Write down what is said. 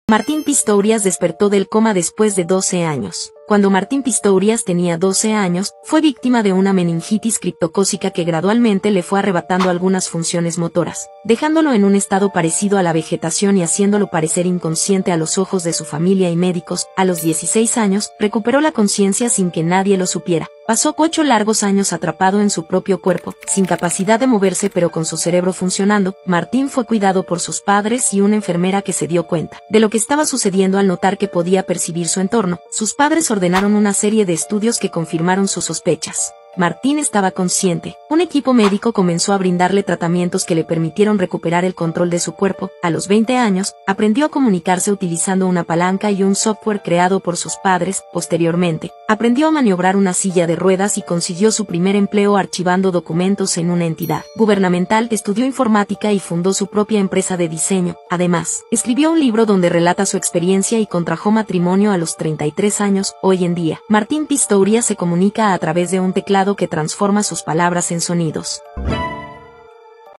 Martín Pistorius despertó del coma después de 12 años. Cuando Martín Pistorius tenía 12 años, fue víctima de una meningitis criptocócica que gradualmente le fue arrebatando algunas funciones motoras, dejándolo en un estado parecido a la vegetación y haciéndolo parecer inconsciente a los ojos de su familia y médicos. A los 16 años, recuperó la conciencia sin que nadie lo supiera. Pasó 8 largos años atrapado en su propio cuerpo, sin capacidad de moverse pero con su cerebro funcionando. Martín fue cuidado por sus padres y una enfermera que se dio cuenta de lo que estaba sucediendo al notar que podía percibir su entorno. Sus padres ordenaron una serie de estudios que confirmaron sus sospechas. Martín estaba consciente. Un equipo médico comenzó a brindarle tratamientos que le permitieron recuperar el control de su cuerpo. A los 20 años, aprendió a comunicarse utilizando una palanca y un software creado por sus padres. Posteriormente, aprendió a maniobrar una silla de ruedas y consiguió su primer empleo archivando documentos en una entidad gubernamental. Estudió informática y fundó su propia empresa de diseño. Además, escribió un libro donde relata su experiencia y contrajo matrimonio a los 33 años. Hoy en día, Martín Pistorius se comunica a través de un teclado que transforma sus palabras en sonidos.